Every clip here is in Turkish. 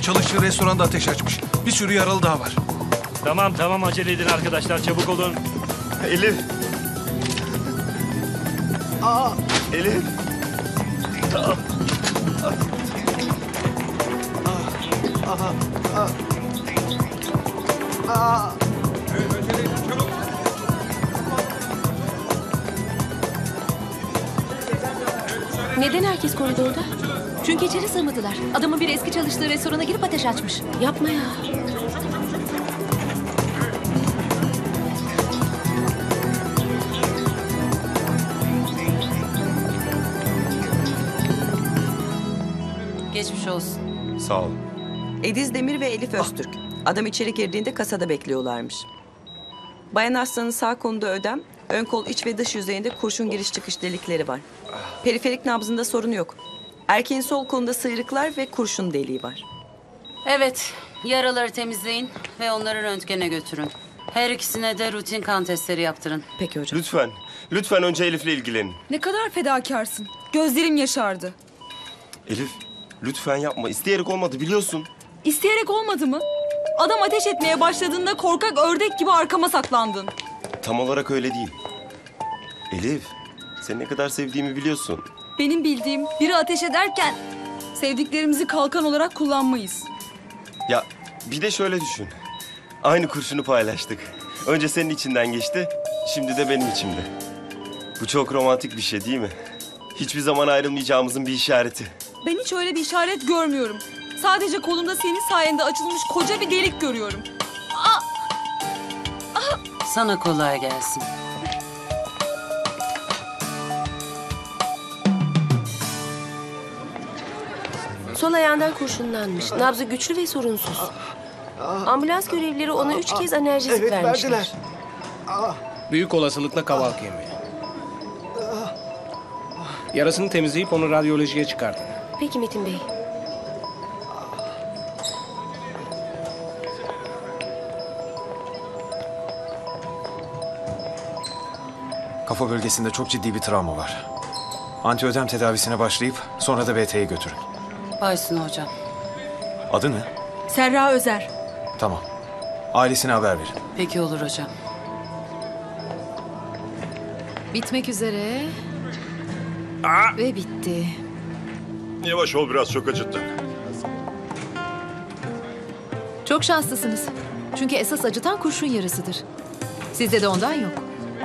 çalıştığı restoranda ateş açmış. Bir sürü yaralı daha var. Tamam acele edin arkadaşlar, çabuk olun. Elif. Elif. Neden herkes koridorda? Çünkü içeri sığmadılar. Adamın bir eski çalıştığı restorana girip ateş açmış. Yapma ya. Geçmiş olsun. Sağ ol. Ediz Demir ve Elif Öztürk. Adam içeri girdiğinde kasada bekliyorlarmış. Bayan Arslan'ın sağ kolunda ödem, ön kol iç ve dış yüzeyinde kurşun giriş çıkış delikleri var. Periferik nabzında sorun yok. Erkeğin sol kolunda sıyrıklar ve kurşun deliği var. Evet, yaraları temizleyin ve onları röntgene götürün. Her ikisine de rutin kan testleri yaptırın. Peki hocam. Lütfen önce Elif'le ilgilenin. Ne kadar fedakarsın. Gözlerim yaşardı. Elif, lütfen yapma. İsteyerek olmadı biliyorsun. İsteyerek olmadı mı? Adam ateş etmeye başladığında korkak ördek gibi arkama saklandın. Tam olarak öyle değil. Elif, seni ne kadar sevdiğimi biliyorsun. Benim bildiğim biri ateş ederken sevdiklerimizi kalkan olarak kullanmayız. Ya bir de şöyle düşün. Aynı kurşunu paylaştık. Önce senin içinden geçti, şimdi de benim içimde. Bu çok romantik bir şey değil mi? Hiçbir zaman ayrılmayacağımızın bir işareti. Ben hiç öyle bir işaret görmüyorum. Sadece kolumda senin sayende açılmış koca bir delik görüyorum. Sana kolay gelsin. Sol ayağından kurşunlanmış. Nabzı güçlü ve sorunsuz. Ambulans görevlileri ona 3 kez enerjisik vermişler. Büyük olasılıkla kavalk yemeği. Yarasını temizleyip onu radyolojiye çıkartın. Peki Metin Bey. Kafa bölgesinde çok ciddi bir travma var. Antiödem tedavisine başlayıp sonra da VT'ye götürün. Baysun hocam. Adı ne? Serra Özer. Tamam. Ailesine haber verin. Peki olur hocam. Bitmek üzere. Ve bitti. Yavaş ol biraz, çok acıttın. Çok şanslısınız. Çünkü esas acıtan kurşun yarasıdır. Sizde de ondan yok.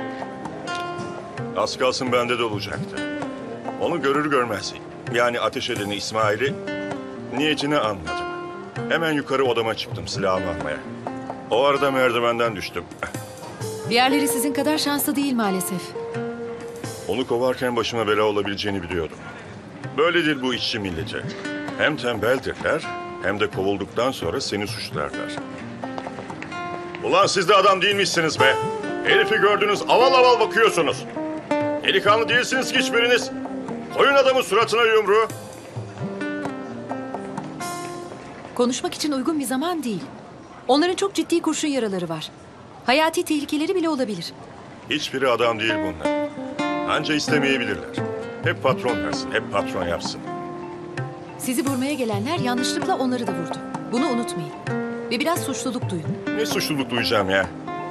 Az kalsın bende de olacaktı. Onu görür görmez, yani ateş edeni İsmail'i, niyetini anladım. Hemen yukarı odama çıktım silahımı almaya. O arada merdivenden düştüm. Diğerleri sizin kadar şanslı değil maalesef. Onu kovarken başıma bela olabileceğini biliyordum. Böyledir bu işçi milleti. Hem tembeldirler hem de kovulduktan sonra seni suçlarlar. Ulan siz de adam değilmişsiniz be. Herifi gördünüz, aval aval bakıyorsunuz. Delikanlı değilsiniz ki hiçbiriniz. Koyun adamın suratına yumruğu. Konuşmak için uygun bir zaman değil. Onların çok ciddi kurşun yaraları var. Hayati tehlikeleri bile olabilir. Hiçbiri adam değil bunlar. Anca istemeyebilirler. Hep patron versin, hep patron yapsın. Sizi vurmaya gelenler yanlışlıkla onları da vurdu. Bunu unutmayın. Ve biraz suçluluk duyun. Ne suçluluk duyacağım ya?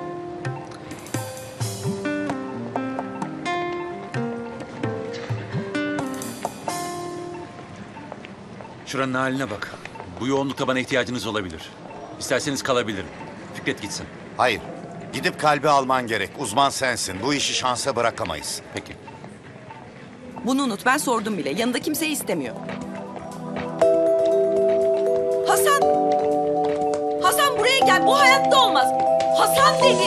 Şuranın haline bak. Bu yoğunlukta bana ihtiyacınız olabilir. İsterseniz kalabilirim. Fikret gitsin. Hayır. Gidip kalbi alman gerek. Uzman sensin. Bu işi şansa bırakamayız. Peki. Bunu unut, ben sordum bile. Yanında kimseyi istemiyor. Hasan! Hasan buraya gel, bu hayatta olmaz. Hasan dedim.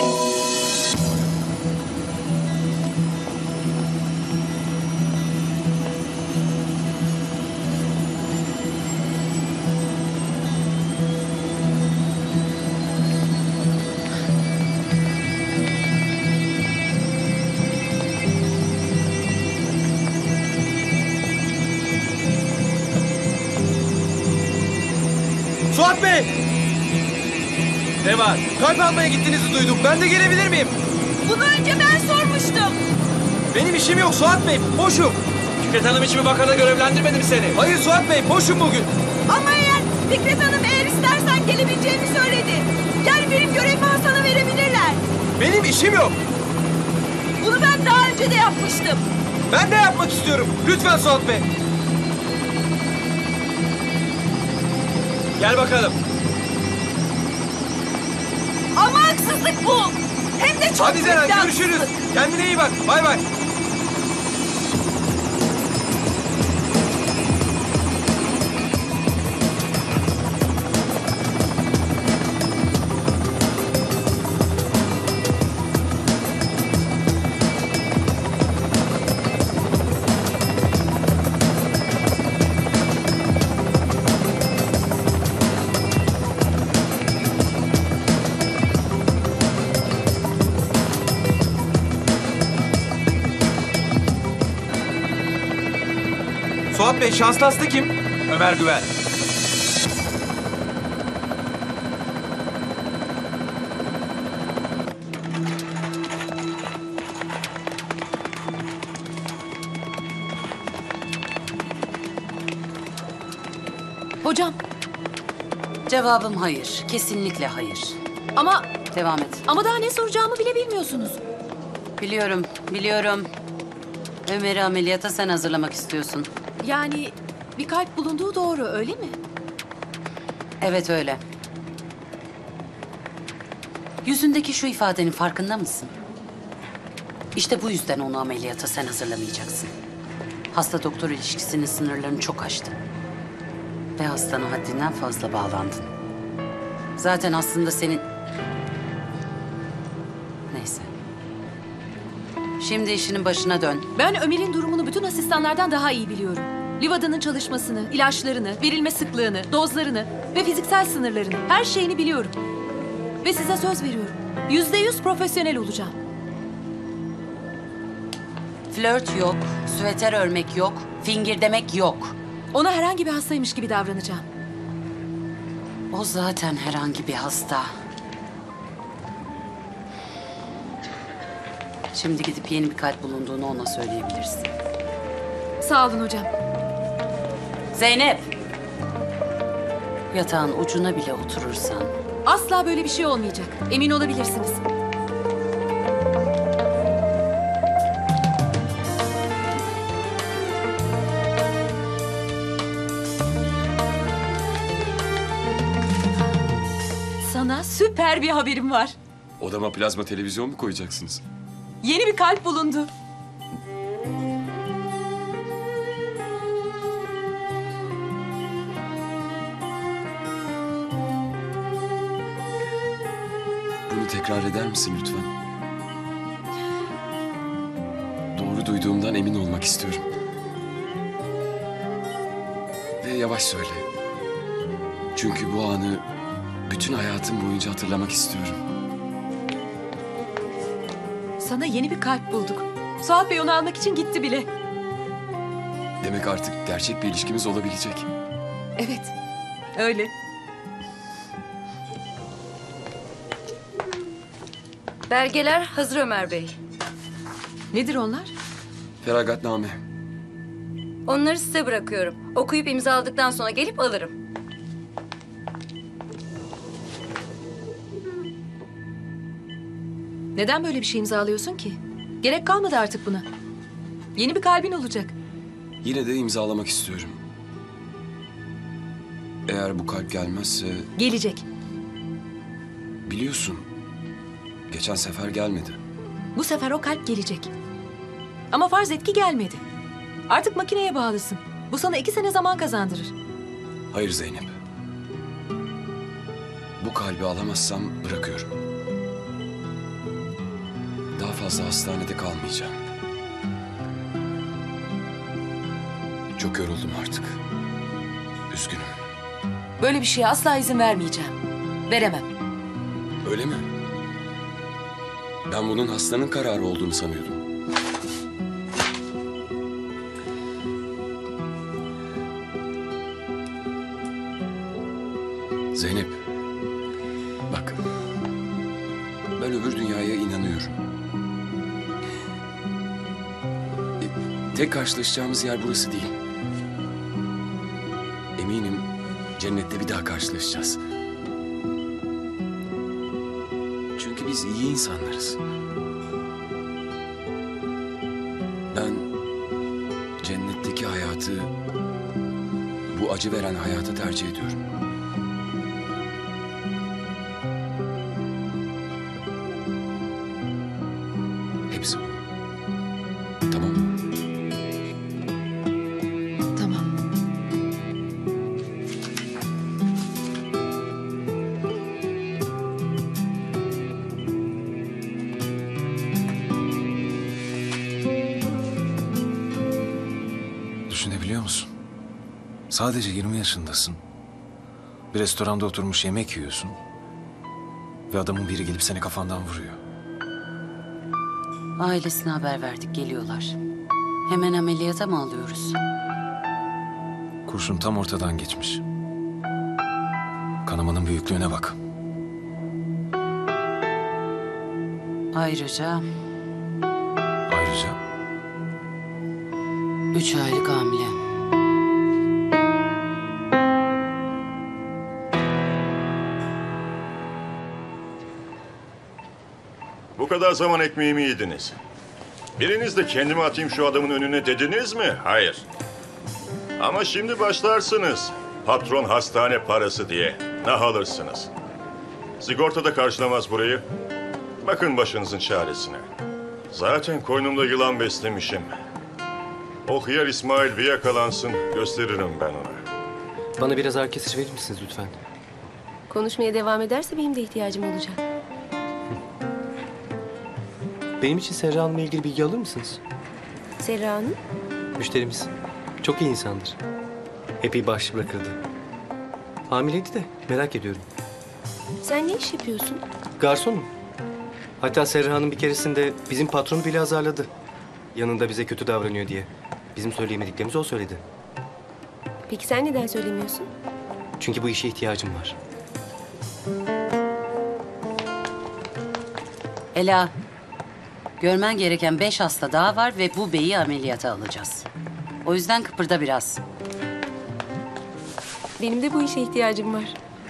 Suat Bey! Ne var? Kalp almaya gittiğinizi duydum. Ben de gelebilir miyim? Bunu önce ben sormuştum. Benim işim yok Suat Bey. Boşum. Fikret Hanım için mi bakana görevlendirmedi mi seni? Hayır Suat Bey. Boşum bugün. Ama eğer Fikret Hanım eğer istersen gelebileceğini söyledi. Yani benim görevimi Hasan'a verebilirler. Benim işim yok. Bunu ben daha önce de yapmıştım. Ben de yapmak istiyorum. Lütfen Suat Bey. Gel bakalım. Ama haksızlık bu. Hem de çok Hadi büyük Zeren, bir görüşürüz. haksızlık. Kendine iyi bak. Bay bay. Suat Bey, şanslı hasta kim? Ömer Güven. Hocam Cevabım hayır. Kesinlikle hayır. ama Devam et. daha ne soracağımı bile bilmiyorsunuz. Biliyorum. Ömer'i ameliyata sen hazırlamak istiyorsun. Yani bir kalp bulunduğu doğru öyle mi? Evet öyle. Yüzündeki şu ifadenin farkında mısın? İşte bu yüzden onu ameliyata sen hazırlamayacaksın. Hasta doktor ilişkisinin sınırlarını çok aştı. Ve hastana haddinden fazla bağlandın. Zaten aslında senin... Neyse. Şimdi işinin başına dön. Ben Ömer'in durumunu bütün asistanlardan daha iyi biliyorum. Livada'nın çalışmasını, ilaçlarını, verilme sıklığını, dozlarını ve fiziksel sınırlarını, her şeyini biliyorum. Ve size söz veriyorum. %100 profesyonel olacağım. Flört yok, süveter örmek yok, fingir demek yok. Ona herhangi bir hastaymış gibi davranacağım. O zaten herhangi bir hasta. Şimdi gidip yeni bir kalp bulunduğunu ona söyleyebilirsin. Sağ olun hocam. Zeynep! Yatağın ucuna bile oturursan... Asla böyle bir şey olmayacak. Emin olabilirsiniz. Sana süper bir haberim var. Odama plazma televizyon mu koyacaksınız? Yeni bir kalp bulundu. Bunu tekrar eder misin lütfen? Doğru duyduğumdan emin olmak istiyorum. Ve yavaş söyle. Çünkü bu anı bütün hayatım boyunca hatırlamak istiyorum. Sana yeni bir kalp bulduk. Suat Bey onu almak için gitti bile. Demek artık gerçek bir ilişkimiz olabilecek. Evet, öyle. Belgeler hazır Ömer Bey. Nedir onlar? Feragatname. Onları size bırakıyorum. Okuyup imzaladıktan sonra gelip alırım. Neden böyle bir şey imzalıyorsun ki? Gerek kalmadı artık buna. Yeni bir kalbin olacak. Yine de imzalamak istiyorum. Eğer bu kalp gelmezse... Gelecek. Biliyorsun, geçen sefer gelmedi. Bu sefer o kalp gelecek. Ama farz et ki gelmedi. Artık makineye bağlısın. Bu sana 2 sene zaman kazandırır. Hayır Zeynep. Bu kalbi alamazsam bırakıyorum. Daha fazla hastanede kalmayacağım. Çok yoruldum artık. Üzgünüm. Böyle bir şeye asla izin vermeyeceğim. Veremem. Öyle mi? Ben bunun hastanın kararı olduğunu sanıyordum. Zeynep, bak. Ben öbür dünyaya inanıyorum. Tek karşılaşacağımız yer burası değil. Eminim cennette bir daha karşılaşacağız. Çünkü biz iyi insanlarız. Ben cennetteki hayatı bu acı veren hayata tercih ediyorum. Hepsi bu. Tamam mı? Tamam. Düşünebiliyor musun? Sadece 20 yaşındasın. Bir restoranda oturmuş yemek yiyorsun. Ve adamın biri gelip seni kafandan vuruyor. Ailesine haber verdik, geliyorlar. Hemen ameliyata mı alıyoruz? Kurşun tam ortadan geçmiş. Kanamanın büyüklüğüne bak. Ayrıca Ayrıca 3 aylık hamile. Bu kadar zaman ekmeğimi yediniz. Biriniz de kendimi atayım şu adamın önüne dediniz mi? Hayır. Ama şimdi başlarsınız. Patron hastane parası diye. Ne alırsınız? Sigorta da karşılamaz burayı. Bakın başınızın çaresine. Zaten koynumda yılan beslemişim. O hıyar İsmail bir yakalansın, gösteririm ben ona. Bana biraz ağrı kesici verir misiniz lütfen? Konuşmaya devam ederse benim de ihtiyacım olacak. Benim için Serra Hanım'la ilgili bilgi alır mısınız? Serra Hanım, Müşterimiz. Çok iyi insandır. Hep iyi bağış bırakırdı. Hamileydi de merak ediyorum. sen ne iş yapıyorsun? Garsonum. Hatta Serra Hanım bir keresinde bizim patronu bile azarladı. Yanında bize kötü davranıyor diye. Bizim söyleyemediklerimizi o söyledi. Peki sen neden söylemiyorsun? Çünkü bu işe ihtiyacım var. Ela, görmen gereken 5 hasta daha var ve bu beyi ameliyata alacağız. O yüzden kıpırda biraz. Benim de bu işe ihtiyacım var.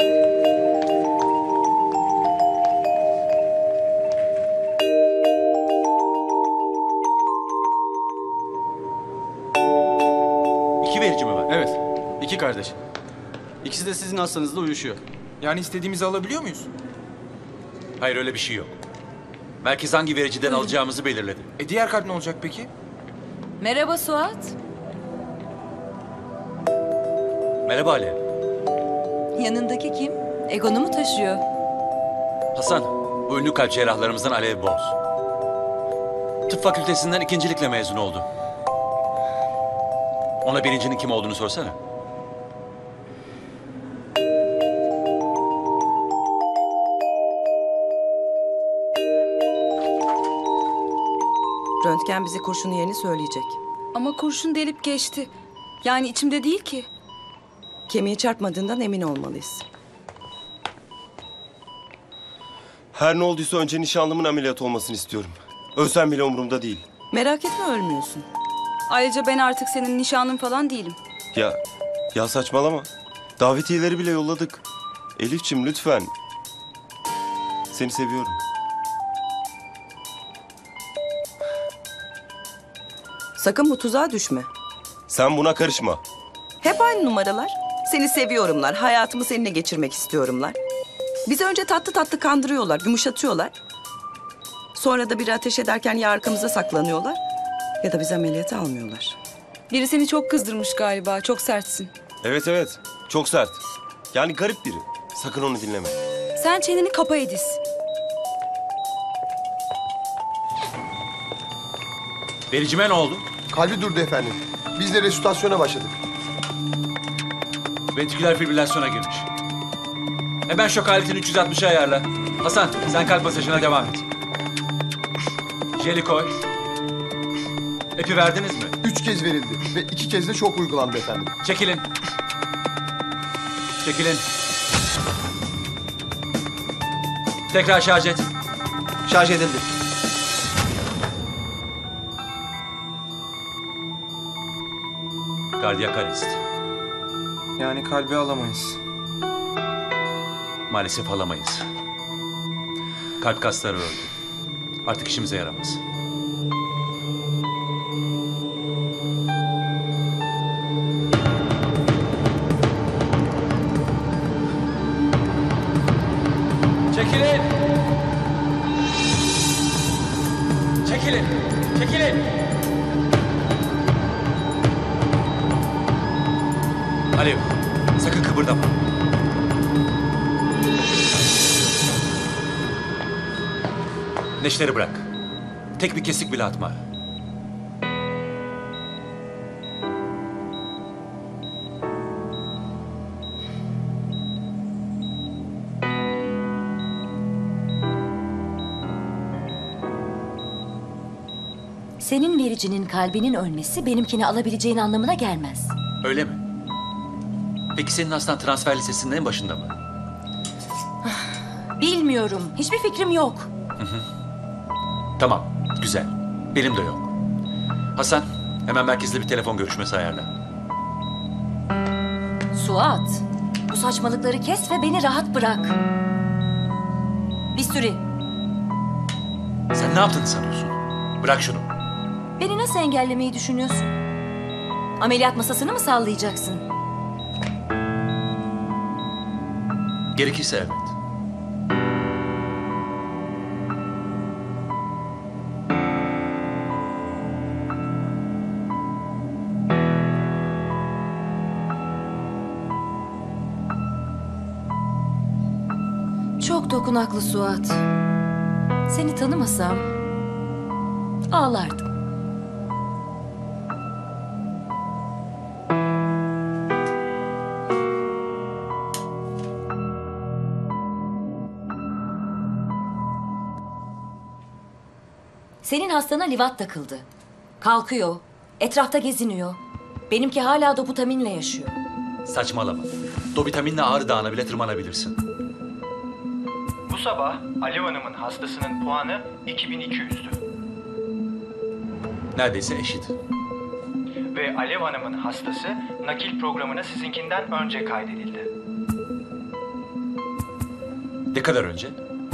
İki verici mi var? Evet. 2 kardeş. İkisi de sizin hastanızla uyuşuyor. Yani istediğimizi alabiliyor muyuz? Hayır, öyle bir şey yok. Merkez hangi vericiden alacağımızı belirledi. Diğer kalp ne olacak peki? Merhaba Suat. Merhaba Ali. Yanındaki kim? Egon'u mu taşıyor? Hasan, bu ünlü kalp cerrahlarımızdan Alev Boz. Tıp fakültesinden ikincilikle mezun oldu. Ona birincinin kim olduğunu sorsana. Röntgen bize kurşunun yerini söyleyecek. Ama kurşun delip geçti. Yani içimde değil ki. Kemiğe çarpmadığından emin olmalıyız. Her ne olduysa önce nişanlımın ameliyat olmasını istiyorum. Ölsem bile umurumda değil. Merak etme, ölmüyorsun. Ayrıca ben artık senin nişanlın falan değilim. Ya saçmalama. Davetiyeleri bile yolladık. Elifçim lütfen. Seni seviyorum. Sakın bu tuzağa düşme. Sen buna karışma. Hep aynı numaralar. Seni seviyorumlar, hayatımı seninle geçirmek istiyorumlar. Bizi önce tatlı tatlı kandırıyorlar, yumuşatıyorlar. Sonra da biri ateş ederken ya arkamıza saklanıyorlar ya da bizi ameliyata almıyorlar. Biri seni çok kızdırmış galiba. Çok sertsin. Evet. Çok sert. Yani garip biri. Sakın onu dinleme. Sen çeneni kapa Ediz. Vericime ne oldu? Kalbi durdu efendim. Biz de resütasyona başladık. Ventriküler fibrilasyona girmiş. Hemen şok aletini 360'a ayarla. Hasan, sen kalp masajına devam et. Jeli koy. Epi verdiniz mi? 3 kez verildi ve 2 kez de şok uygulandı efendim. Çekilin. Çekilin. Tekrar şarj et. Şarj edildi. Kardiyak arrest. Yani kalbi alamayız. Maalesef alamayız. Kalp kasları öldü. Artık işimize yaramaz. Çekilin! Çekilin! Çekilin! Alev, sakın kıpırdama. Neşteri bırak. Tek bir kesik bile atma. Senin vericinin kalbinin ölmesi benimkini alabileceğin anlamına gelmez. Öyle mi? Peki senin hastan transfer listesinin en başında mı? Bilmiyorum. Hiçbir fikrim yok. Tamam, güzel. Benim de yok. Hasan, hemen merkezde bir telefon görüşmesi ayarla. Suat, bu saçmalıkları kes ve beni rahat bırak. Bisturi, Sen ne yaptığını sanıyorsun? Bırak şunu. beni nasıl engellemeyi düşünüyorsun? Ameliyat masasını mı sallayacaksın? Gerekirse evet. Çok dokunaklı Suat. Seni tanımasam ağlardım. Senin hastana livat takıldı. Kalkıyor, etrafta geziniyor. Benimki hala doputaminle yaşıyor. Saçmalama. Dovitaminle Ağrı Dağı'na bile tırmanabilirsin. Bu sabah Alev Hanım'ın hastasının puanı 2200'dü. Neredeyse eşit. Ve Alev Hanım'ın hastası nakil programına sizinkinden önce kaydedildi. Ne kadar önce?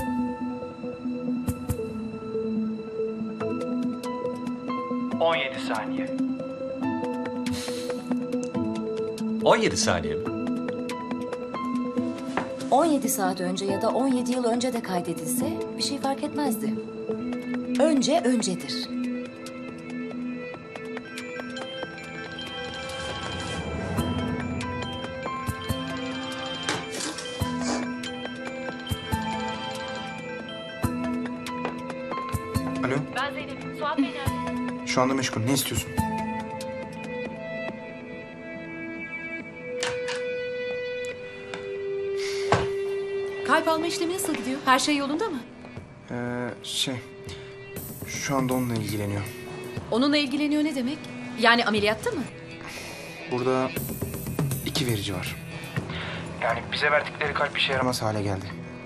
...17 saniye. 17 saniye mi? 17 saat önce ya da 17 yıl önce de kaydedilse bir şey fark etmezdi. Önce öncedir. Alo, Ben Zeynep. Suat Bey nerede? şu anda meşgul. Ne istiyorsun? Kalp alma işlemi nasıl gidiyor? Her şey yolunda mı? Şu anda onunla ilgileniyor. Onunla ilgileniyor ne demek? Yani ameliyatta mı? Burada 2 verici var. Yani bize verdikleri kalp işe yaramaz hale geldi.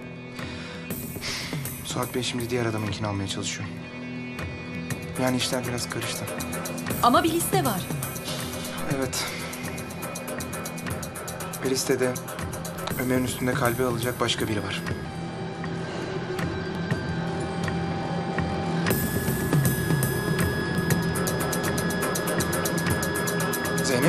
Suat Bey şimdi diğer adamınkini almaya çalışıyor. Yani işler biraz karıştı. Ama bir liste var. Evet. Bir listede Ömer'in üstünde kalbi alacak başka biri var. Zeynep,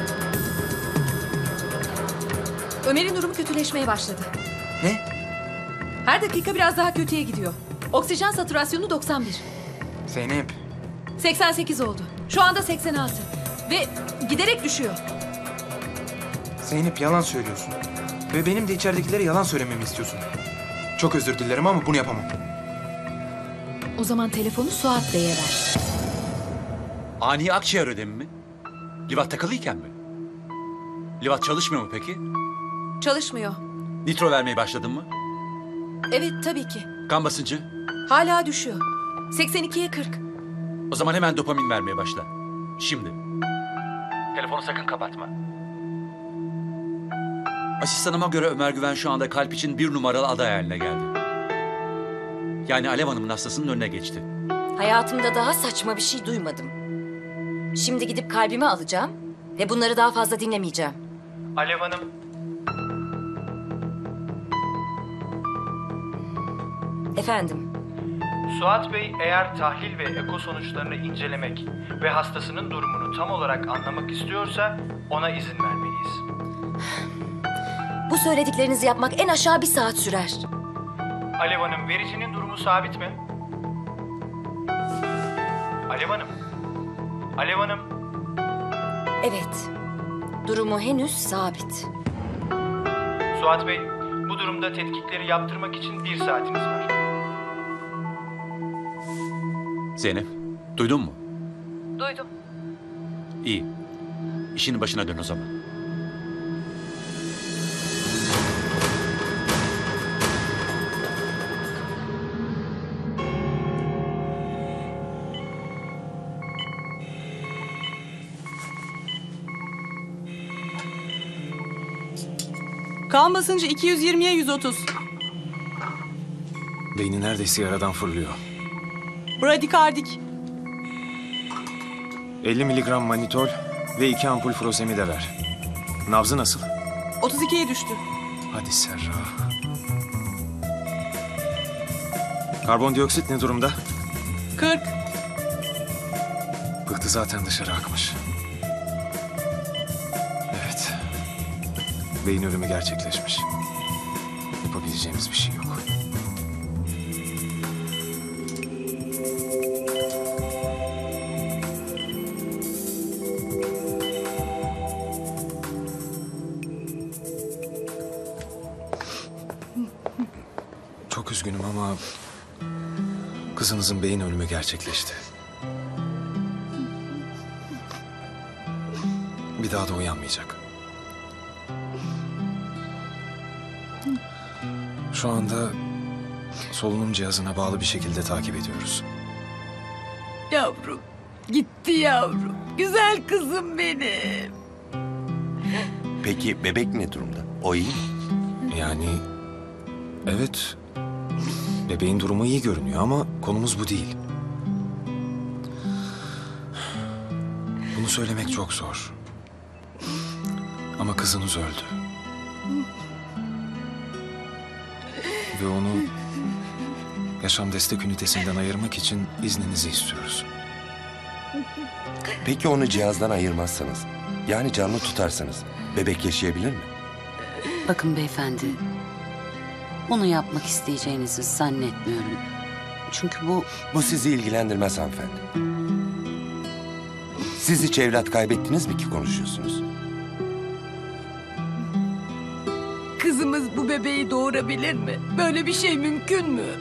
Ömer'in durumu kötüleşmeye başladı. Ne? Her dakika biraz daha kötüye gidiyor. Oksijen satürasyonu 91. Zeynep. 88 oldu. Şu anda 86. Ve giderek düşüyor. Zeynep yalan söylüyorsun. Ve benim de içeridekilere yalan söylememi istiyorsun. Çok özür dilerim ama bunu yapamam. O zaman telefonu Suat Bey'e ver. Ani akciğer ödemi mi? Livat takılıyken mi? Livat çalışmıyor mu peki? Çalışmıyor. Nitro vermeye başladın mı? Evet tabii ki. Kan basıncı? Hala düşüyor. 82'ye 40. O zaman hemen dopamin vermeye başla. Şimdi. Telefonu sakın kapatma. Asistanıma göre Ömer Güven şu anda kalp için 1 numaralı aday haline geldi. Yani Alev Hanım'ın hastasının önüne geçti. Hayatımda daha saçma bir şey duymadım. Şimdi gidip kalbimi alacağım ve bunları daha fazla dinlemeyeceğim. Alev Hanım. Efendim? Suat Bey eğer tahlil ve eko sonuçlarını incelemek ve hastasının durumunu tam olarak anlamak istiyorsa ona izin vermeliyiz. Bu söylediklerinizi yapmak en aşağı 1 saat sürer. Alev Hanım, vericinin durumu sabit mi? Alev Hanım. Alev Hanım. Evet. Durumu henüz sabit. Suat Bey, bu durumda tetkikleri yaptırmak için 1 saatiniz var. Zeynep, duydun mu? Duydum. İyi. İşinin başına dön o zaman. Kan basıncı 220'ye 130. Beyni neredeyse yaradan fırlıyor. Bradikardik. 50 miligram manitol ve 2 ampul furosemide ver. Nabzı nasıl? 32'ye düştü. Hadi Serra. Karbondioksit ne durumda? 40. Pıhtı zaten dışarı akmış. Evet. Beyin ölümü gerçekleşmiş. Yapabileceğimiz bir şey yok. Çok üzgünüm ama kızınızın beyin ölümü gerçekleşti. Bir daha da uyanmayacak. Şu anda solunum cihazına bağlı bir şekilde takip ediyoruz. Yavrum, gitti yavrum. Güzel kızım benim. Peki bebek ne durumda? O iyi mi? Yani evet, bebeğin durumu iyi görünüyor ama konumuz bu değil. Bunu söylemek çok zor. Ama kızınız öldü. Ve onu yaşam destek ünitesinden ayırmak için izninizi istiyoruz. Peki onu cihazdan ayırmazsanız, yani canlı tutarsanız bebek yaşayabilir mi? Bakın beyefendi, bunu yapmak isteyeceğinizi zannetmiyorum. Çünkü Bu sizi ilgilendirmez hanımefendi. Siz hiç evlat kaybettiniz mi ki konuşuyorsunuz? Kızımız bu bebeği doğurabilir mi? Böyle bir şey mümkün mü?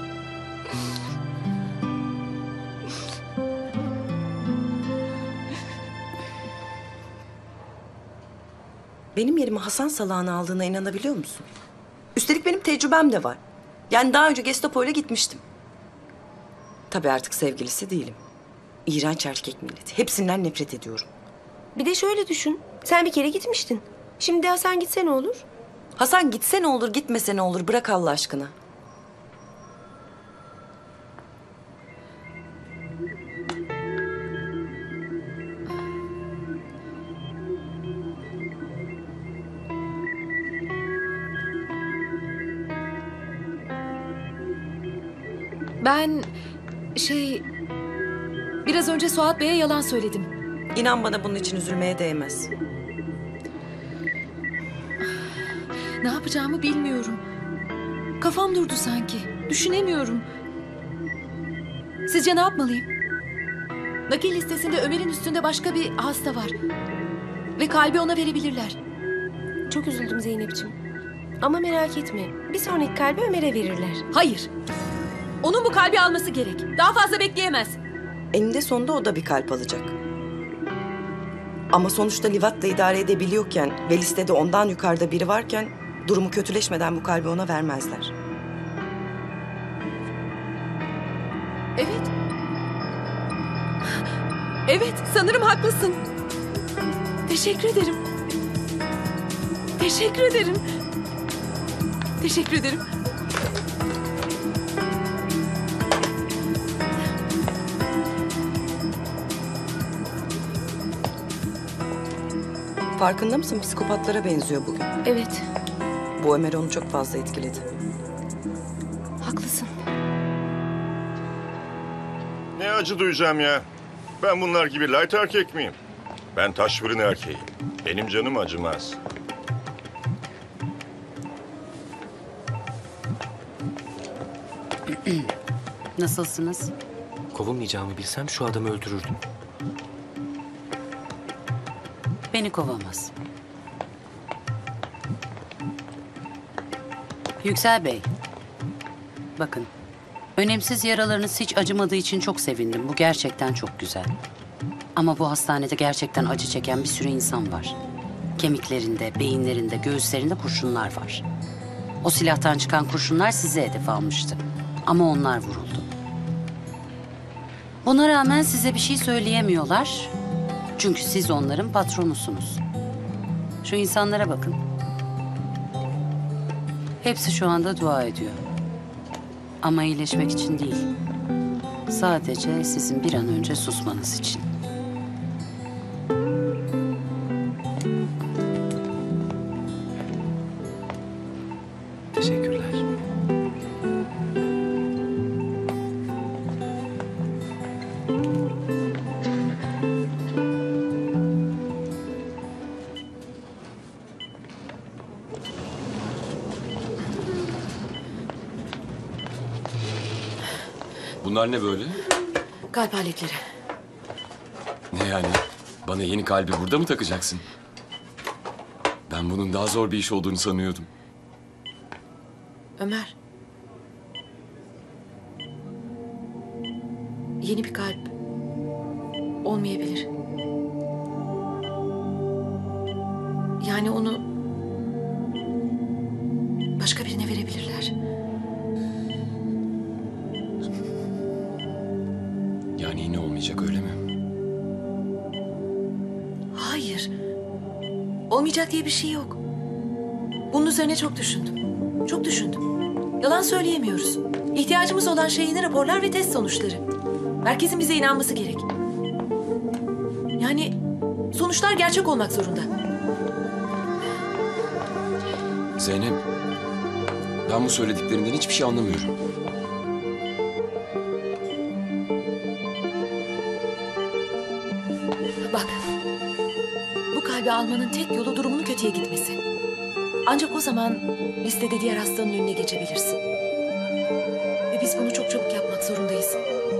Benim yerime Hasan salağını aldığına inanabiliyor musun? Üstelik benim tecrübem de var. Yani daha önce Gestapo ile gitmiştim. Tabii artık sevgilisi değilim. İğrenç erkek milleti. Hepsinden nefret ediyorum. Bir de şöyle düşün. Sen bir kere gitmiştin. Şimdi Hasan gitse ne olur? Hasan gitse ne olur, gitmese ne olur? Bırak Allah aşkına. Ben biraz önce Suat Bey'e yalan söyledim. İnan bana bunun için üzülmeye değmez. Ne yapacağımı bilmiyorum. Kafam durdu sanki. Düşünemiyorum. Sizce ne yapmalıyım? Nakil listesinde Ömer'in üstünde başka bir hasta var. Ve kalbi ona verebilirler. Çok üzüldüm Zeynep'ciğim. Ama merak etme. Bir sonraki kalbi Ömer'e verirler. Hayır. Onun bu kalbi alması gerek. Daha fazla bekleyemez. Eninde sonunda o da bir kalp alacak. Ama sonuçta Livat'la idare edebiliyorken ve listede ondan yukarıda biri varken durumu kötüleşmeden bu kalbi ona vermezler. Evet. Evet, sanırım haklısın. Teşekkür ederim. Teşekkür ederim. Teşekkür ederim. Farkında mısın? Psikopatlara benziyor bugün. Evet, Bu Ömer onu çok fazla etkiledi. haklısın. Ne acı duyacağım ya. Ben bunlar gibi light erkek miyim? Ben taş fırın erkeğim. Benim canım acımaz. Nasılsınız? Kovulmayacağımı bilsem şu adamı öldürürdüm. Beni kovamaz. Yüksel Bey. Bakın. Önemsiz yaralarınız hiç acımadığı için çok sevindim. Bu gerçekten çok güzel. Ama bu hastanede gerçekten acı çeken bir sürü insan var. Kemiklerinde, beyinlerinde, göğüslerinde kurşunlar var. O silahtan çıkan kurşunlar size hedef almıştı. Ama onlar vuruldu. Buna rağmen size bir şey söyleyemiyorlar. Çünkü siz onların patronusunuz. Şu insanlara bakın. Hepsi şu anda dua ediyor. Ama iyileşmek için değil. Sadece sizin bir an önce susmanız için. Teşekkürler. Bunlar ne böyle? Kalp aletleri. Ne yani? Bana yeni kalbi burada mı takacaksın? Ben bunun daha zor bir iş olduğunu sanıyordum. Ömer. Yeni bir kalp olmayabilir. Yani onu başka birine verebilirler. Yani yine olmayacak öyle mi? Hayır. Olmayacak diye bir şey yok. Bunun üzerine çok düşündüm. Çok düşündüm. Yalan söyleyemiyoruz. İhtiyacımız olan şey yeni raporlar ve test sonuçları. Herkesin bize inanması gerek. Yani sonuçlar gerçek olmak zorunda. Zeynep, ben bu söylediklerinden hiçbir şey anlamıyorum. Bak. Bu kalbi almanın tek yolu durumunun kötüye gitmesi. Ancak o zaman listede diğer hastanın önüne geçebilirsin. Ve biz bunu çok çabuk yapmak zorundayız.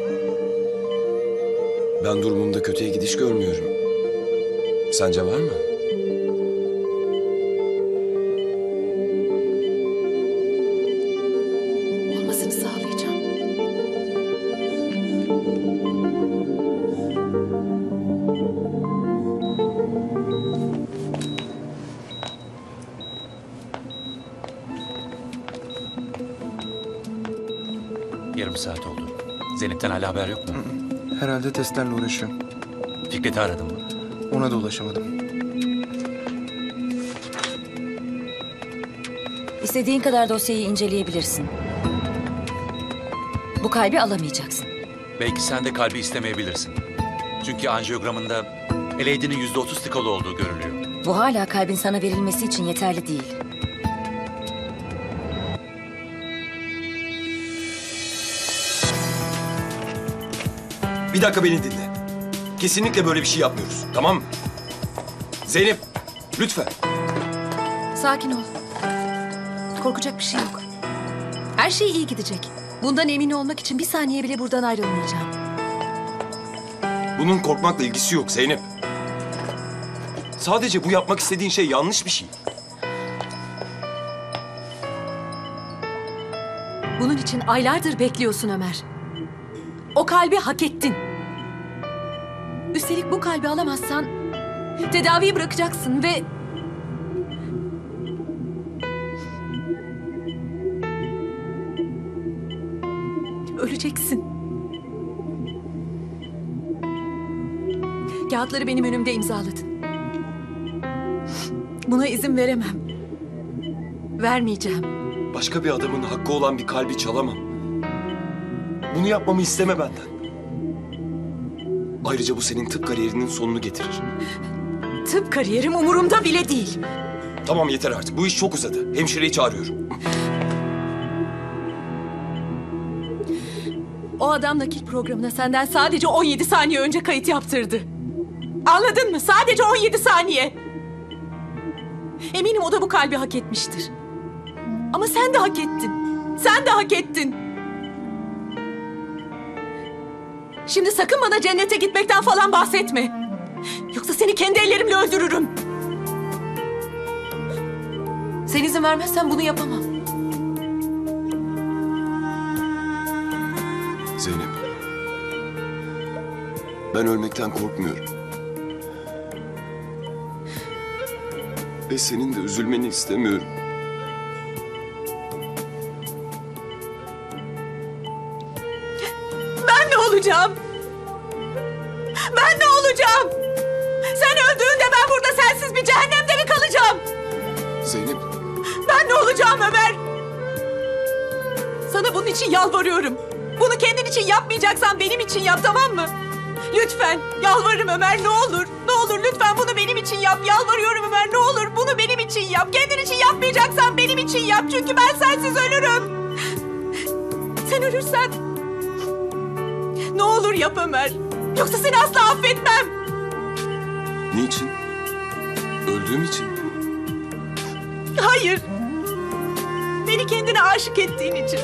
Ben durumumda kötüye gidiş görmüyorum. Sence var mı? Olmasını sağlayacağım. Yarım saat oldu. Zeynep'ten hala haber yok mu? Herhalde testlerle uğraşıyor. Fikret'i aradın mı? Ona da ulaşamadım. İstediğin kadar dosyayı inceleyebilirsin. Bu kalbi alamayacaksın. Belki sen de kalbi istemeyebilirsin. Çünkü anjiyogramında LAD'nin %30 tıkalı olduğu görülüyor. Bu hala kalbin sana verilmesi için yeterli değil. Bir dakika beni dinle. Kesinlikle böyle bir şey yapmıyoruz. Tamam mı? Zeynep, lütfen. Sakin ol. Korkacak bir şey yok. Her şey iyi gidecek. Bundan emin olmak için bir saniye bile buradan ayrılmayacağım. Bunun korkmakla ilgisi yok Zeynep. Sadece bu yapmak istediğin şey yanlış bir şey. Bunun için aylardır bekliyorsun Ömer. O kalbi hak ettin. Üstelik bu kalbi alamazsan tedaviyi bırakacaksın ve öleceksin. Kağıtları benim önümde imzaladın. Buna izin veremem. Vermeyeceğim. Başka bir adamın hakkı olan bir kalbi çalamam. Bunu yapmamı isteme benden. Ayrıca bu senin tıp kariyerinin sonunu getirir. tıp kariyerim umurumda bile değil. Tamam yeter artık. Bu iş çok uzadı. Hemşireyi çağırıyorum. O adam nakil programına senden sadece 17 saniye önce kayıt yaptırdı. Anladın mı? Sadece 17 saniye. Eminim o da bu kalbi hak etmiştir. Ama sen de hak ettin. Sen de hak ettin. Şimdi sakın bana cennete gitmekten falan bahsetme. Yoksa seni kendi ellerimle öldürürüm. Sen izin vermezsen bunu yapamam. Zeynep. Ben ölmekten korkmuyorum. Ve senin de üzülmeni istemiyorum. Ben ne olacağım? Ben ne olacağım? Sen öldüğünde ben burada sensiz bir cehennemde mi kalacağım? Zeynep. Ben ne olacağım Ömer? Sana bunun için yalvarıyorum. Bunu kendin için yapmayacaksan benim için yap, tamam mı? Lütfen yalvarırım Ömer, ne olur. Ne olur lütfen bunu benim için yap. Yalvarıyorum Ömer, ne olur bunu benim için yap. Kendin için yapmayacaksan benim için yap. Çünkü ben sensiz ölürüm. Sen ölürsen ne olur yap Ömer. Yoksa seni asla affetmem. Niçin? Öldüğüm için mi? Hayır. Beni kendine aşık ettiğin için.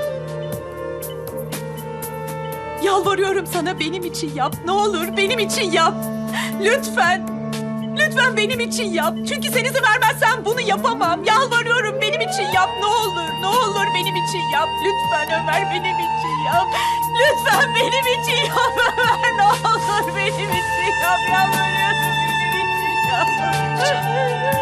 Yalvarıyorum sana, benim için yap. Ne olur benim için yap. Lütfen. Lütfen benim için yap. Çünkü sen izin vermezsen bunu yapamam. Yalvarıyorum benim için yap. Ne olur. Ne olur benim için yap. Lütfen Ömer benim için yap. Lütfen benim için yap Ömer. Ne olur benim için yap. Yalvarıyorum benim için yap.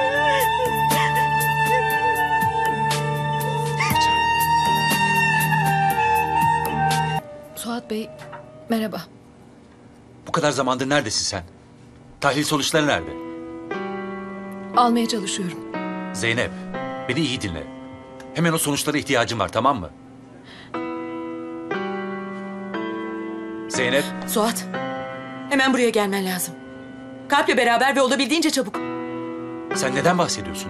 Suat Bey, merhaba. Bu kadar zamandır neredesin sen? Tahlil sonuçları nerede? Almaya çalışıyorum. Zeynep, beni iyi dinle. Hemen o sonuçlara ihtiyacım var, tamam mı? Zeynep. Suat, hemen buraya gelmen lazım. Kalple beraber ve olabildiğince çabuk. Sen neden bahsediyorsun?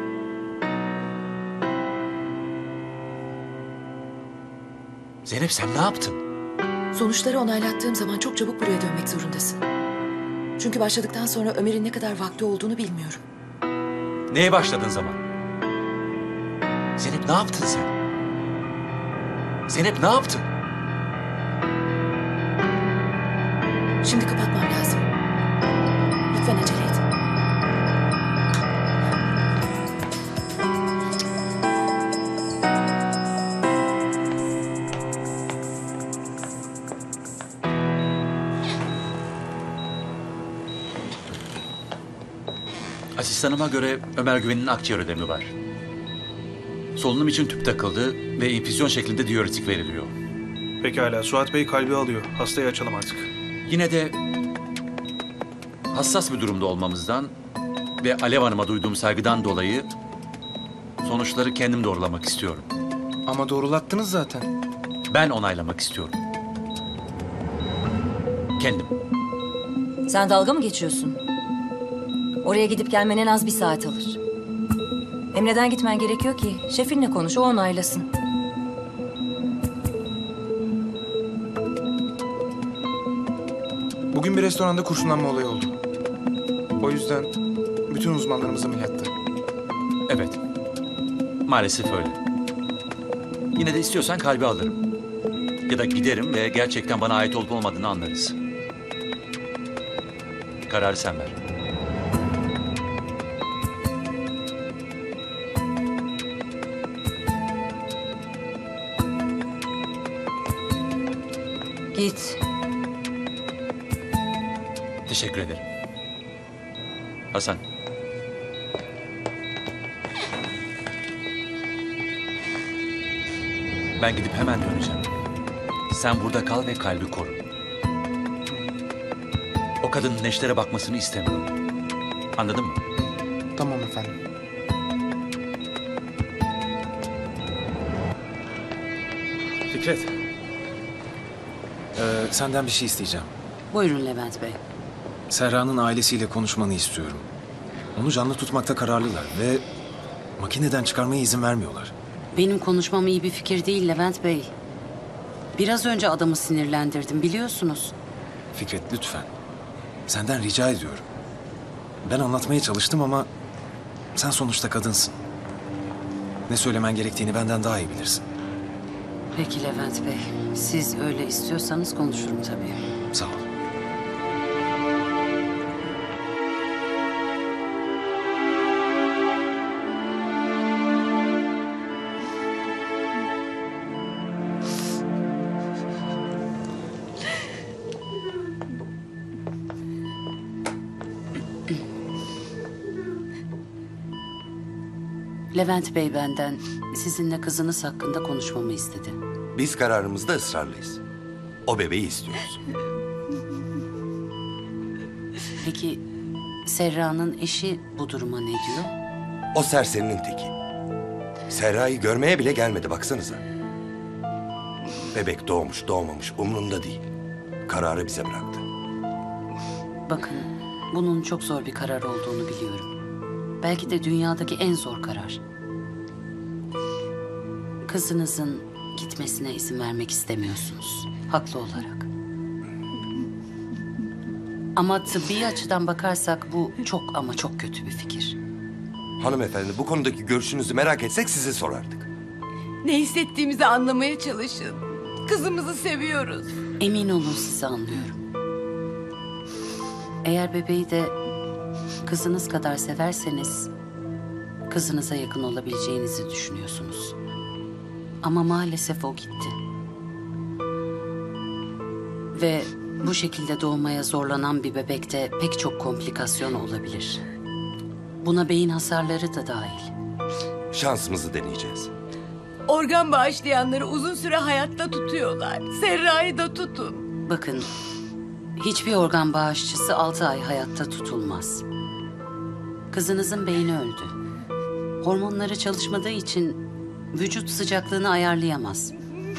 Zeynep sen ne yaptın? Sonuçları onaylattığım zaman çok çabuk buraya dönmek zorundasın. Çünkü başladıktan sonra Ömer'in ne kadar vakti olduğunu bilmiyorum. Neye başladığın zaman? Zeynep ne yaptın sen? Zeynep ne yaptın? Şimdi kapatmam lazım. Lütfen acele et. Asistanıma göre Ömer Güven'in akciğer ödemi var. Solunum için tüp takıldı ve infüzyon şeklinde diüretik veriliyor. Pekala, Suat Bey kalbi alıyor. Hastayı açalım artık. Yine de hassas bir durumda olmamızdan ve Alev Hanım'a duyduğum saygıdan dolayı sonuçları kendim doğrulamak istiyorum. Ama doğrulattınız zaten. Ben onaylamak istiyorum. Kendim. Sen dalga mı geçiyorsun? Oraya gidip gelmen en az 1 saat alır. Hem neden gitmen gerekiyor ki? Şefinle konuş, o onaylasın. Bugün bir restoranda kurşunlanma olayı oldu. O yüzden bütün uzmanlarımız ameliyatta. Evet. Maalesef öyle. Yine de istiyorsan kalbi alırım. Ya da giderim ve gerçekten bana ait olup olmadığını anlarız. Kararı sen ver. Git. Teşekkür ederim. Hasan. Ben gidip hemen döneceğim. Sen burada kal ve kalbi koru. O kadının Neşter'e bakmasını istemiyorum. Anladın mı? Tamam efendim. Fikret. Senden bir şey isteyeceğim. Buyurun Levent Bey. Serra'nın ailesiyle konuşmanı istiyorum. Onu canlı tutmakta kararlılar ve makineden çıkarmaya izin vermiyorlar. Benim konuşmam iyi bir fikir değil Levent Bey. Biraz önce adamı sinirlendirdim biliyorsunuz. Fikret lütfen. Senden rica ediyorum. Ben anlatmaya çalıştım ama sen sonuçta kadınsın. Ne söylemen gerektiğini benden daha iyi bilirsin. Peki Levent Bey, siz öyle istiyorsanız konuşurum tabii. Sağ ol. Levent Bey benden sizinle kızınız hakkında konuşmamı istedi. Biz kararımızda ısrarlıyız. O bebeği istiyoruz. Peki Serra'nın eşi bu duruma ne diyor? O serserinin teki. Serra'yı görmeye bile gelmedi baksanıza. Bebek doğmuş doğmamış umrunda değil. Kararı bize bıraktı. Bakın, bunun çok zor bir karar olduğunu biliyorum. Belki de dünyadaki en zor karar. Kızınızın gitmesine izin vermek istemiyorsunuz. Haklı olarak. Ama tıbbi açıdan bakarsak bu çok ama çok kötü bir fikir. Hanımefendi bu konudaki görüşünüzü merak etsek size sorardık. Ne hissettiğimizi anlamaya çalışın. Kızımızı seviyoruz. Emin olun sizi anlıyorum. Eğer bebeği de kızınız kadar severseniz kızınıza yakın olabileceğinizi düşünüyorsunuz. Ama maalesef o gitti. Ve bu şekilde doğmaya zorlanan bir bebekte pek çok komplikasyon olabilir. Buna beyin hasarları da dahil. Şansımızı deneyeceğiz. Organ bağışlayanları uzun süre hayatta tutuyorlar. Serra'yı da tutun. Bakın, hiçbir organ bağışçısı 6 ay hayatta tutulmaz. Kızınızın beyni öldü. Hormonları çalışmadığı için vücut sıcaklığını ayarlayamaz.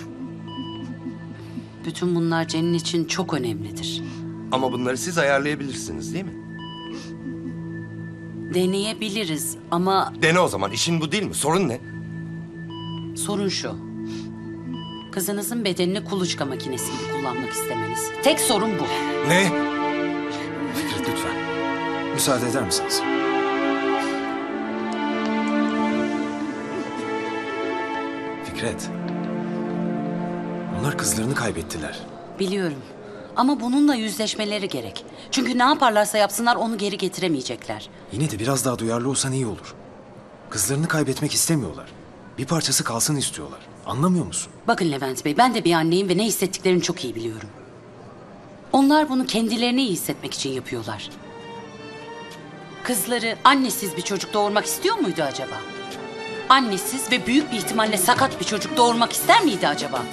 Bütün bunlar Cenin için çok önemlidir. Ama bunları siz ayarlayabilirsiniz değil mi? Deneyebiliriz ama Dene o zaman. İşin bu değil mi? Sorun ne? sorun şu. Kızınızın bedenini kuluçka makinesi gibi kullanmak istemeniz. Tek sorun bu. Ne? Fikret lütfen. Müsaade eder misiniz? Fikret. Onlar kızlarını kaybettiler. Biliyorum. Ama bununla yüzleşmeleri gerek. Çünkü ne yaparlarsa yapsınlar onu geri getiremeyecekler. Yine de biraz daha duyarlı olsan iyi olur. Kızlarını kaybetmek istemiyorlar. Bir parçası kalsın istiyorlar. Anlamıyor musun? Bakın Levent Bey, ben de bir anneyim ve ne hissettiklerini çok iyi biliyorum. Onlar bunu kendilerine iyi hissetmek için yapıyorlar. Kızları annesiz bir çocuk doğurmak istiyor muydu acaba? Annesiz ve büyük bir ihtimalle sakat bir çocuk doğurmak ister miydi acaba?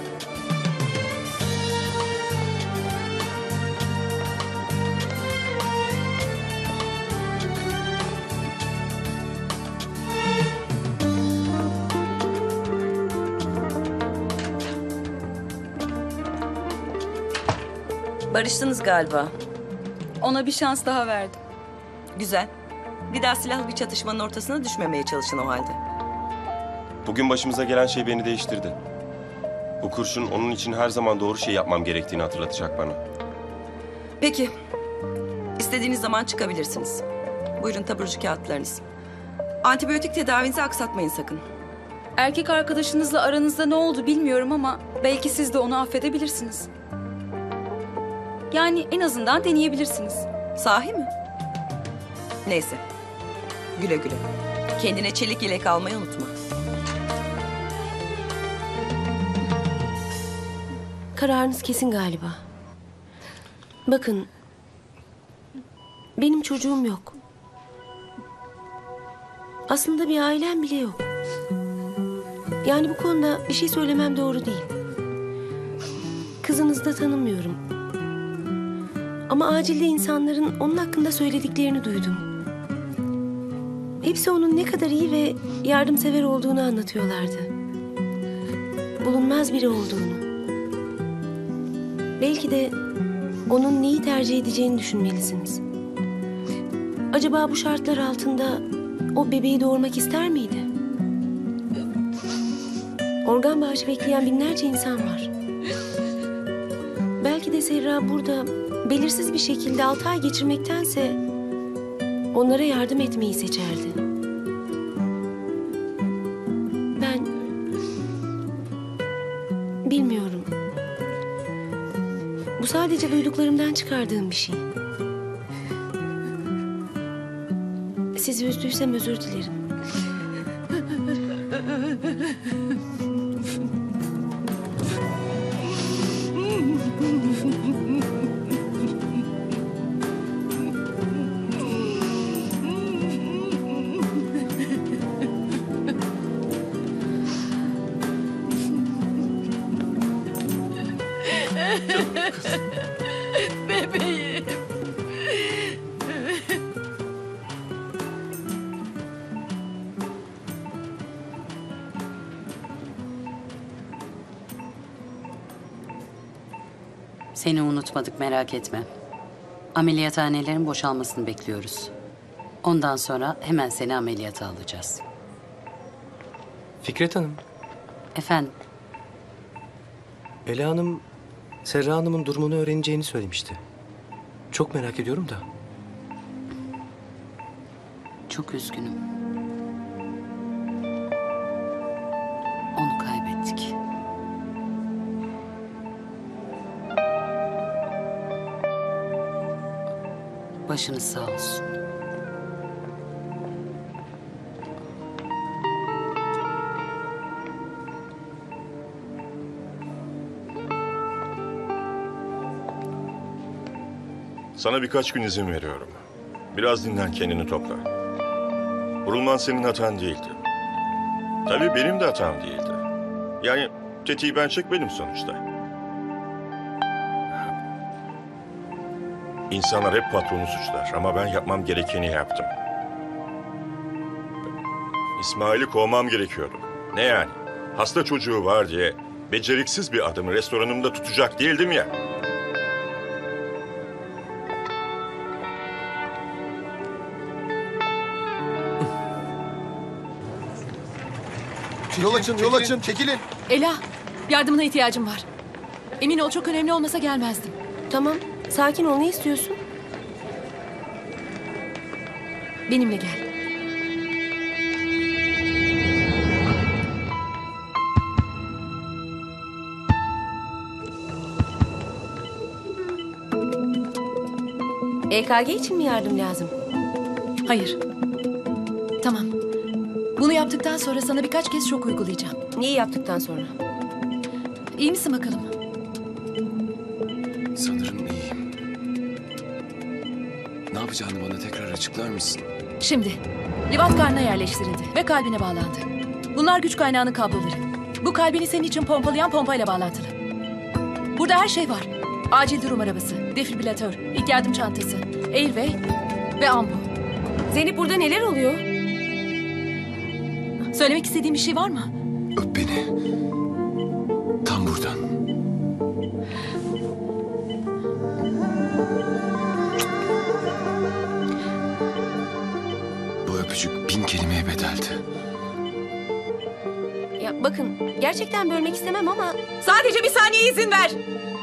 Barıştınız galiba. Ona bir şans daha verdim. Güzel. Bir daha silahlı bir çatışmanın ortasına düşmemeye çalışın o halde. Bugün başımıza gelen şey beni değiştirdi. Bu kurşun onun için her zaman doğru şey yapmam gerektiğini hatırlatacak bana. Peki. İstediğiniz zaman çıkabilirsiniz. Buyurun taburcu kağıtlarınız. Antibiyotik tedavinizi aksatmayın sakın. Erkek arkadaşınızla aranızda ne oldu bilmiyorum ama belki siz de onu affedebilirsiniz. Yani en azından deneyebilirsiniz. Sahi mi? Neyse. Güle güle. Kendine çelik yelek almayı unutma. Kararınız kesin galiba. Bakın, benim çocuğum yok. Aslında bir ailem bile yok. Yani bu konuda bir şey söylemem doğru değil. Kızınızı da tanımıyorum. Ama acilde insanların onun hakkında söylediklerini duydum. Hepsi onun ne kadar iyi ve yardımsever olduğunu anlatıyorlardı. Bulunmaz biri olduğunu. Belki de onun neyi tercih edeceğini düşünmelisiniz. Acaba bu şartlar altında o bebeği doğurmak ister miydi? Organ bağışı bekleyen binlerce insan var. Belki de Serra burada belirsiz bir şekilde 6 ay geçirmektense onlara yardım etmeyi seçerdi. Ben bilmiyorum. Bu sadece duyduklarımdan çıkardığım bir şey. Sizi üzdüysem özür dilerim. Bebeğim. Seni unutmadık, merak etme. Ameliyathanelerin boşalmasını bekliyoruz. Ondan sonra hemen seni ameliyata alacağız. Fikret Hanım, Efendim, Ela Hanım, Serra Hanım'ın durumunu öğreneceğini söylemişti. Çok merak ediyorum da. çok üzgünüm. Onu kaybettik. Başınız sağ olsun. Sana birkaç gün izin veriyorum. Biraz dinlen, kendini topla. Vurulman senin hatan değildi. Tabii benim de hatam değildi. Yani tetiği ben çekmedim sonuçta. İnsanlar hep patronu suçlar ama ben yapmam gerekeni yaptım. İsmail'i kovmam gerekiyordu. Ne yani? Hasta çocuğu var diye beceriksiz bir adamı restoranımda tutacak değildim ya. Yol açın, yol açın. Çekilin. Ela, yardımına ihtiyacım var. Emin ol, çok önemli olmasa gelmezdim. Tamam, sakin ol. Ne istiyorsun? Benimle gel. EKG için mi yardım lazım? Hayır. Tamam. Bunu yaptıktan sonra sana birkaç kez şok uygulayacağım. Neyi yaptıktan sonra? İyi misin bakalım? Sanırım iyiyim. Ne yapacağını bana tekrar açıklar mısın? Şimdi, livat karnına yerleştirildi ve kalbine bağlandı. Bunlar güç kaynağının kabloları. Bu kalbini senin için pompalayan pompayla bağlantılı. Burada her şey var. Acil durum arabası, defibrilatör, ilk yardım çantası, airway ve ambu. Zeynep, burada neler oluyor? Söylemek istediğin bir şey var mı? Öp beni. Tam buradan. Bu öpücük 1000 kelimeye bedeldi. Ya bakın, gerçekten bölmek istemem ama... Sadece bir saniye izin ver.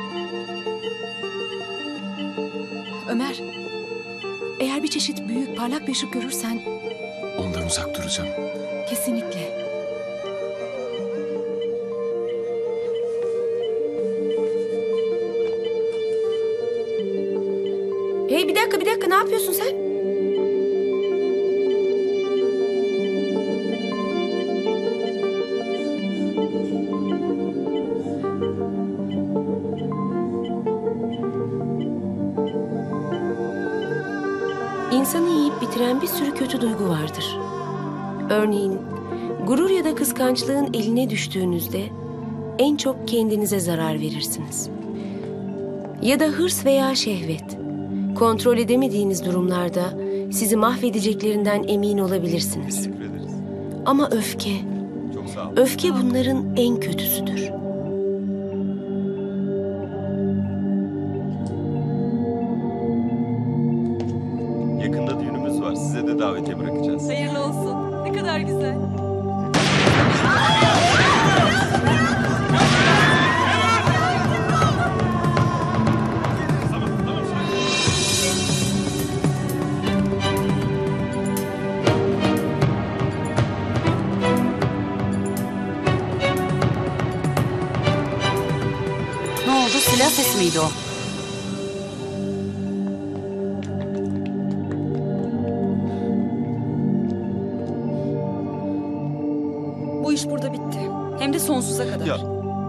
Ömer, eğer bir çeşit büyük, parlak bir ışık görürsen... Ondan uzak duracağım. Kesinlikle. Hey, bir dakika, ne yapıyorsun sen? İnsanı yiyip bitiren bir sürü kötü duygu vardır. Örneğin, gurur ya da kıskançlığın eline düştüğünüzde en çok kendinize zarar verirsiniz. Ya da hırs veya şehvet. Kontrol edemediğiniz durumlarda sizi mahvedeceklerinden emin olabilirsiniz. Ama öfke bunların en kötüsüdür. kadar güzel. Ne oldu? Silah sesi miydi o? Bu iş burada bitti. Hem de sonsuza kadar.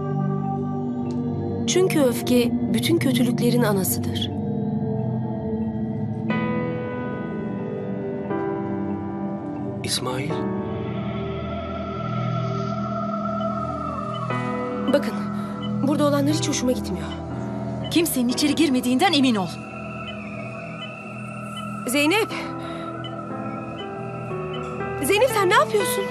Çünkü öfke bütün kötülüklerin anasıdır. İsmail. Bakın, burada olanlar hiç hoşuma gitmiyor. Kimsenin içeri girmediğinden emin ol. Zeynep! Zeynep sen ne yapıyorsun?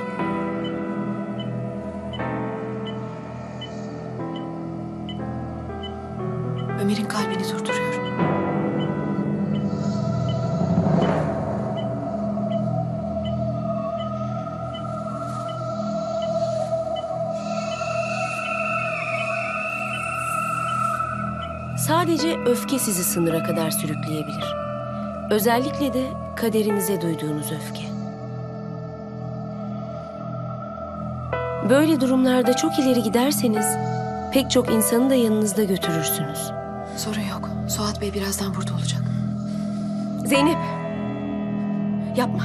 Ömer'in kalbini durduruyor. Sadece öfke sizi sınıra kadar sürükleyebilir. Özellikle de kaderinize duyduğunuz öfke. Böyle durumlarda çok ileri giderseniz pek çok insanı da yanınızda götürürsünüz. Sorun yok. Suat Bey birazdan burada olacak. Zeynep! Yapma.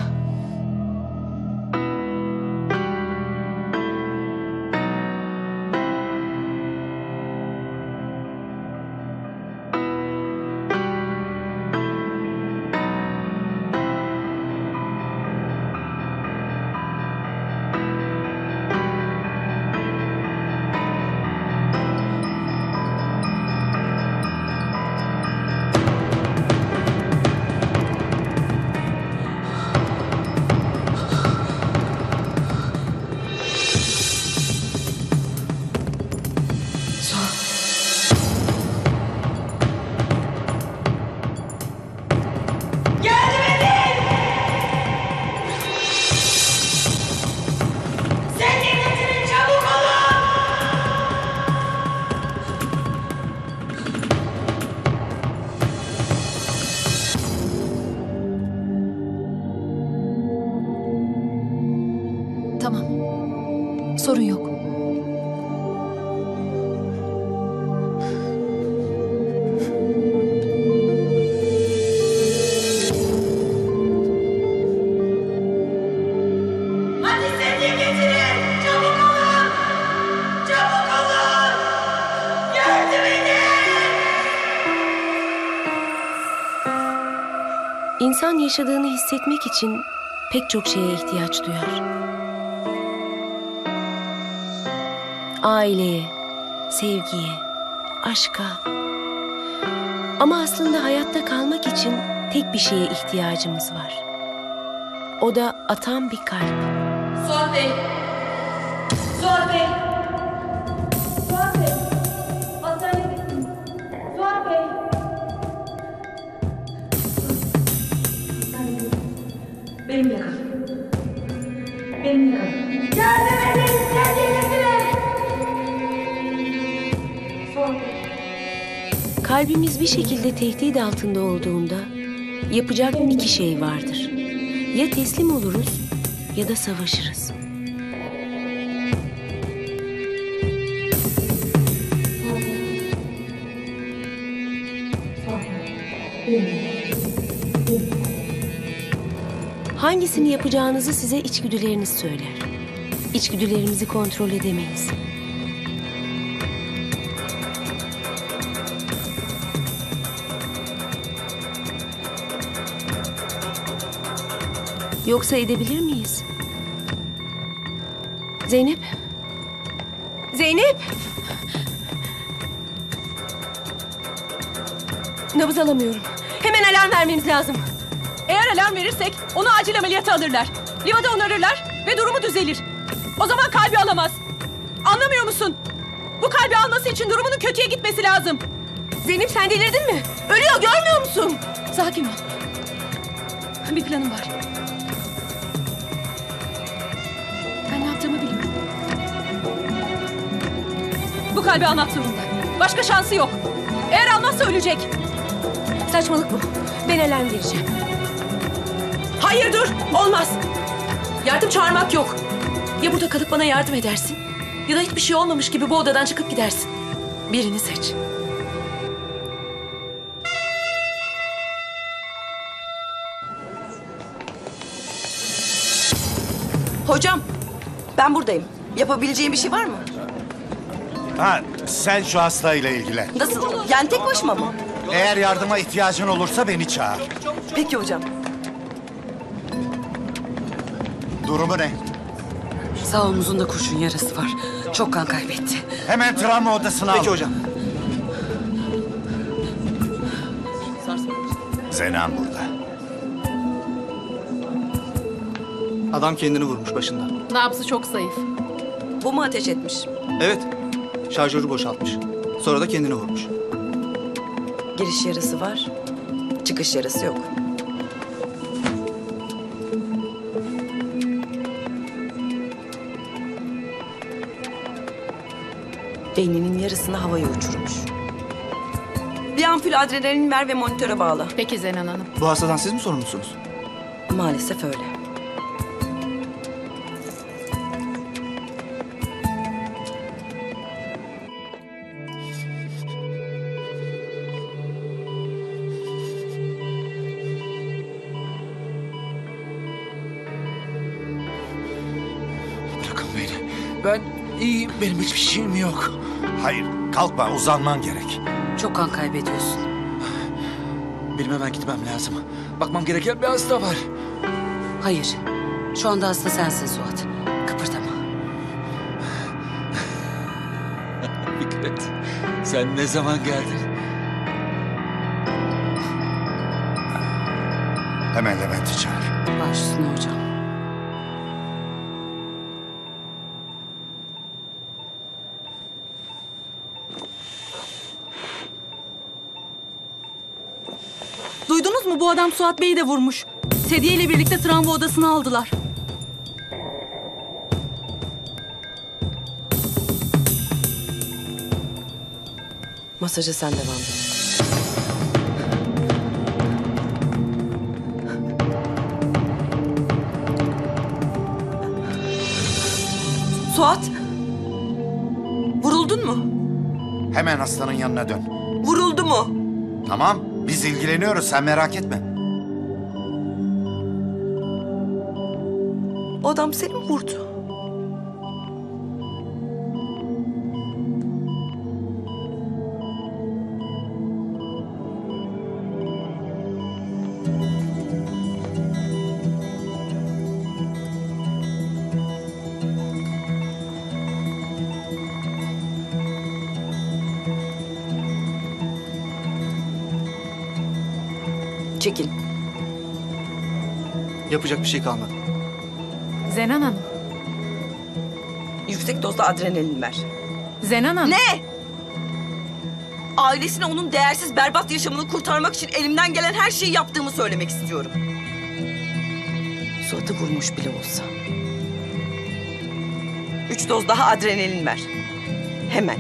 Tamam. Sorun yok. Hadi sedye getirin! Çabuk olun! Çabuk olun! Yardım edin! İnsan yaşadığını hissetmek için pek çok şeye ihtiyaç duyar. Aileye, sevgiye, aşka. Ama aslında hayatta kalmak için tek bir şeye ihtiyacımız var. O da atan bir kalp. Suat Bey! Suat Bey! Suat Bey! Hastanedesiniz. Suat Bey! Benimle kalın. Benimle kalın. Yardım edin! Sedye getirin! Suat Bey! Kalbimiz bir şekilde tehdit altında olduğunda yapacak iki şey vardır. Ya teslim oluruz ya da savaşırız. Hangisini yapacağınızı size içgüdüleriniz söyler. İçgüdülerimizi kontrol edemeyiz. Yoksa edebilir miyiz? Zeynep? Zeynep! Nabız alamıyorum. Hemen alarm vermemiz lazım. Eğer alarm verirsek onu acil ameliyata alırlar. Livada onarırlar ve durumu düzelir. O zaman kalbi alamaz. Anlamıyor musun? Bu kalbi alması için durumunun kötüye gitmesi lazım. Zeynep sen delirdin mi? Ölüyor görmüyor musun? Sakin ol. Bir planım var. kalbi almak zorunda. Başka şansı yok. Eğer almazsa ölecek. Saçmalık bu. Ben alarm vereceğim. Hayır dur, olmaz. Yardım çağırmak yok. Ya burada kalıp bana yardım edersin ya da hiçbir şey olmamış gibi bu odadan çıkıp gidersin. Birini seç. Hocam, ben buradayım. Yapabileceğim bir şey var mı? Ha, sen şu hastayla ilgilen. Nasıl? Yani tek başıma mı? Eğer yardıma ihtiyacın olursa beni çağır. Peki hocam. Durumu ne? Sağ omuzunda kurşun yarası var. Çok kan kaybetti. Hemen travma odasına al. Peki hocam. Zenan burada. Adam kendini vurmuş başında. Nabzı çok zayıf. Bu mu ateş etmiş? Evet. Şarjörü boşaltmış. Sonra da kendini vurmuş. Giriş yarası var, çıkış yarası yok. Beyninin yarısını havaya uçurmuş. Bir ampul adrenalin ver ve monitöre bağla. Peki Zenan Hanım. Bu hastadan siz mi sorumlusunuz? Maalesef öyle. Bırakın beni. Ben iyiyim. Benim hiçbir şeyim yok. Hayır, kalkma. Uzanman gerek. Çok kan kaybediyorsun. Benim hemen gitmem lazım. Bakmam gereken bir hasta var. Hayır. Şu anda hasta sensin Suat. Kıpırdama. Fikret, sen ne zaman geldin? Hemen Levent'i çağır. Baş üstüne hocam. Duydunuz mu? Bu adam Suat Bey'i de vurmuş. Sedye ile birlikte travma odasına aldılar. Masaja sen devam et. Suat! Vuruldun mu? Hemen hastanın yanına dön. Vuruldu mu? Tamam, biz ilgileniyoruz. Sen merak etme. O adam seni mi vurdu? Çekil. Yapacak bir şey kalmadı. Zenan Hanım. Yüksek dozda adrenalin ver. Zenan Hanım. Ne? Ailesine onun değersiz, berbat yaşamını kurtarmak için elimden gelen her şeyi yaptığımı söylemek istiyorum. Suat'ı vurmuş bile olsa. 3 doz daha adrenalin ver. Hemen.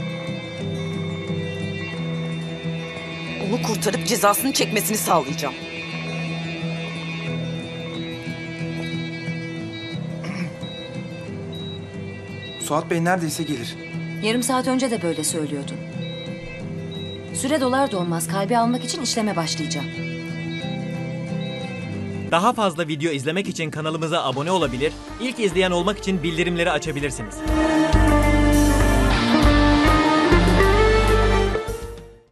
Onu kurtarıp cezasını çekmesini sağlayacağım. Suat Bey neredeyse gelir. Yarım saat önce de böyle söylüyordun. Süre dolar doğmaz kalbi almak için işleme başlayacağım. Daha fazla video izlemek için kanalımıza abone olabilir, ilk izleyen olmak için bildirimleri açabilirsiniz.